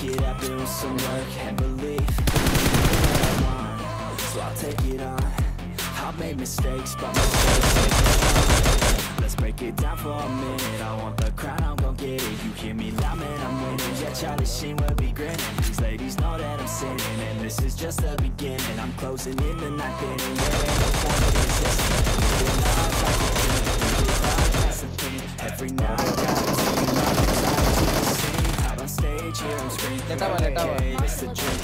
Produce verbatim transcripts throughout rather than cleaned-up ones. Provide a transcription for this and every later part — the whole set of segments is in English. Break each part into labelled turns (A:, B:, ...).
A: make it happen with some work and belief. I want, so I'll take it on. I've made mistakes, but mistakes make me strong. Let's break it down for a minute. I want the crown, I'm gon' get it. You hear me loud, man, I'm winning. Yeah, Charlie Sheen will be grinning. These ladies know that I'm sinning, and this is just the beginning. I'm closing in the ninth inning. There ain't no point in resisting. Living life like a dream, living life past the pen. Every night, gotta see my desire to the scene. Out on stage, here I'm screaming. Okay, it's a dream.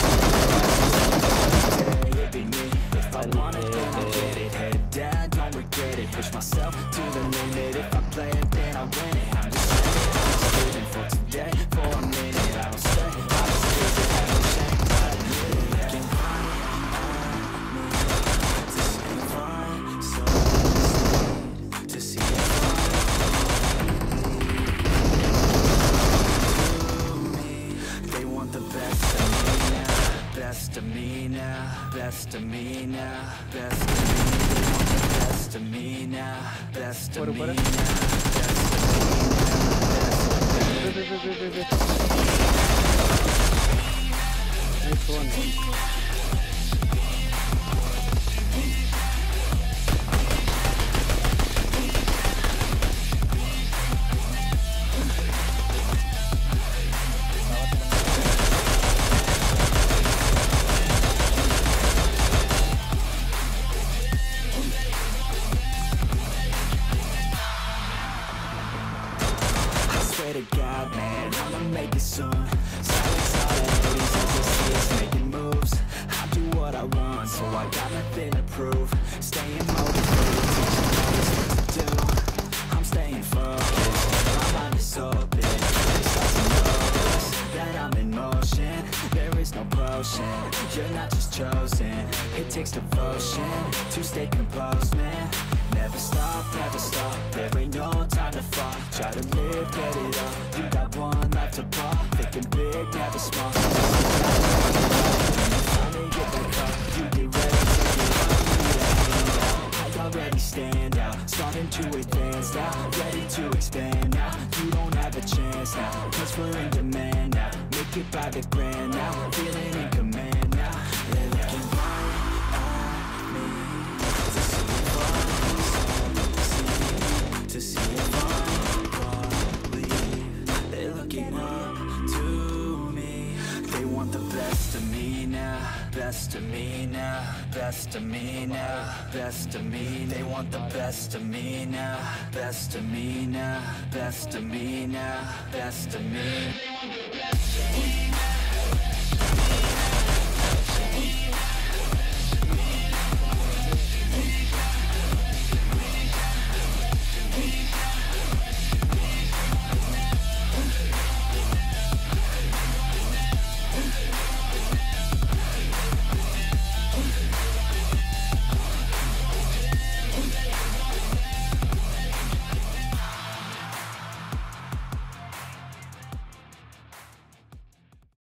A: It'd be me. If I want it, then I'll get it. Head down, don't regret it. Push myself to the limit. If I play it, then I'll win it. I'm just saying, I'm just living for today. For a minute, I don't stay. I just live it, have no shame. I admit it. Looking right at me, to see it fine. So easy to see it fine. To me, they want the best of me now. Best of me now, best of me now, best of me, best of me now, best of me now, best of me now. To God, man, I'ma make it soon. Silence all the haters, I just see us making moves. I do what I want, so I got nothing to prove. Staying motivated, teaching others what to do. I'm staying focused, my mind is open. They start to notice that I'm in motion. There is no potion, you're not just chosen. It takes devotion to stay composed, man. Never stop, never stop, there ain't no time to fall. Try to live, get it up, you got one life to pop. Thinking big, never small. Finally get back up, you get ready to get up. I already stand out, starting to advance now. Ready to expand now, you don't have a chance now. Cause we're in demand now, make it by the grand now. Feeling in command now, they're looking right at me. To see it fun, to see it fun, believe. They're looking up to me. They want the best of me now, best of me now, best of me now, best of me. They want the best of me now, best of me now, best of me now, best of me. They want the best of me now.